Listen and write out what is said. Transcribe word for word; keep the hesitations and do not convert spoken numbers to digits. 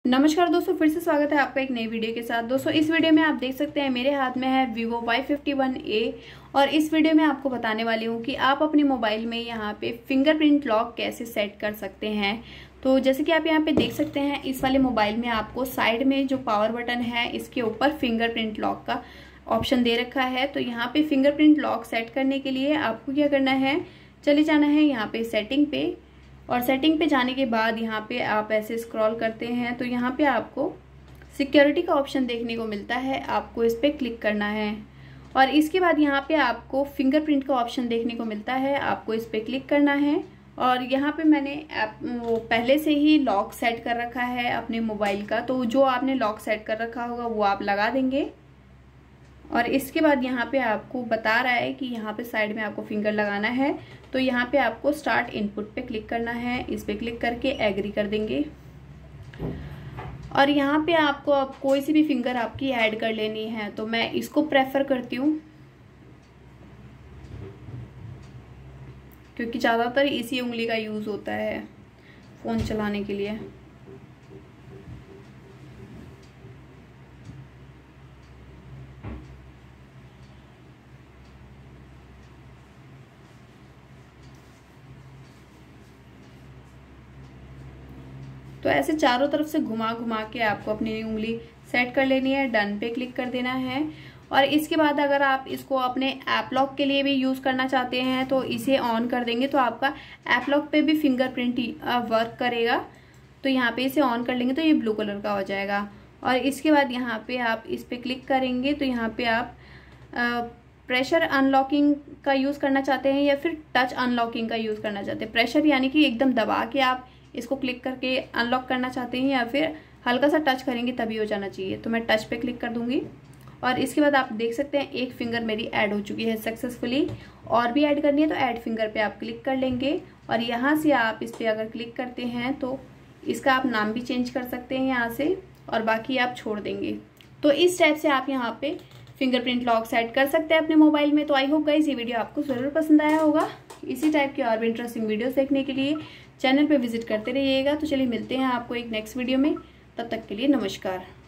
नमस्कार दोस्तों, फिर से स्वागत है आपका एक नई वीडियो के साथ। दोस्तों इस वीडियो में आप देख सकते हैं मेरे हाथ में है Vivo Y fifty one A और इस वीडियो में आपको बताने वाली हूँ कि आप अपने मोबाइल में यहाँ पे फिंगरप्रिंट लॉक कैसे सेट कर सकते हैं। तो जैसे कि आप यहाँ पे देख सकते हैं, इस वाले मोबाइल में आपको साइड में जो पावर बटन है इसके ऊपर फिंगरप्रिंट लॉक का ऑप्शन दे रखा है। तो यहाँ पे फिंगरप्रिंट लॉक सेट करने के लिए आपको क्या करना है, चले जाना है यहाँ पे सेटिंग पे, और सेटिंग पे जाने के बाद यहाँ पे आप ऐसे स्क्रॉल करते हैं तो यहाँ पे आपको सिक्योरिटी का ऑप्शन देखने को मिलता है, आपको इस पर क्लिक करना है। और इसके बाद यहाँ पे आपको फिंगरप्रिंट का ऑप्शन देखने को मिलता है, आपको इस पर क्लिक करना है। और यहाँ पे मैंने ऐप वो पहले से ही लॉक सेट कर रखा है अपने मोबाइल का, तो जो आपने लॉक सेट कर रखा होगा वो आप लगा देंगे। और इसके बाद यहाँ पे आपको बता रहा है कि यहाँ पे साइड में आपको फिंगर लगाना है, तो यहाँ पे आपको स्टार्ट इनपुट पे क्लिक करना है। इस पे क्लिक करके एग्री कर देंगे और यहाँ पे आपको अब कोई सी भी फिंगर आपकी ऐड कर लेनी है, तो मैं इसको प्रेफर करती हूँ क्योंकि ज़्यादातर इसी उंगली का यूज़ होता है फ़ोन चलाने के लिए। तो ऐसे चारों तरफ से घुमा घुमा के आपको अपनी उंगली सेट कर लेनी है, डन पे क्लिक कर देना है। और इसके बाद अगर आप इसको अपने ऐप लॉक के लिए भी यूज़ करना चाहते हैं तो इसे ऑन कर देंगे, तो आपका ऐप लॉक पे भी फिंगरप्रिंट वर्क करेगा। तो यहाँ पे इसे ऑन कर लेंगे तो ये ब्लू कलर का हो जाएगा। और इसके बाद यहाँ पे आप इस पर क्लिक करेंगे तो यहाँ पे आप प्रेशर अनलॉकिंग का यूज़ करना चाहते हैं या फिर टच अनलॉकिंग का यूज़ करना चाहते हैं। प्रेशर यानी कि एकदम दबा के आप इसको क्लिक करके अनलॉक करना चाहते हैं या फिर हल्का सा टच करेंगे तभी हो जाना चाहिए। तो मैं टच पे क्लिक कर दूंगी और इसके बाद आप देख सकते हैं एक फिंगर मेरी ऐड हो चुकी है सक्सेसफुली। और भी ऐड करनी है तो ऐड फिंगर पे आप क्लिक कर लेंगे और यहाँ से आप इस पर अगर क्लिक करते हैं तो इसका आप नाम भी चेंज कर सकते हैं यहाँ से, और बाकी आप छोड़ देंगे। तो इस टाइप से आप यहाँ पे फिंगरप्रिंट लॉक सेट कर सकते हैं अपने मोबाइल में। तो आई होप गाइस ये वीडियो आपको ज़रूर पसंद आया होगा। इसी टाइप की और भी इंटरेस्टिंग वीडियोस देखने के लिए चैनल पे विजिट करते रहिएगा। तो चलिए मिलते हैं आपको एक नेक्स्ट वीडियो में, तब तक के लिए नमस्कार।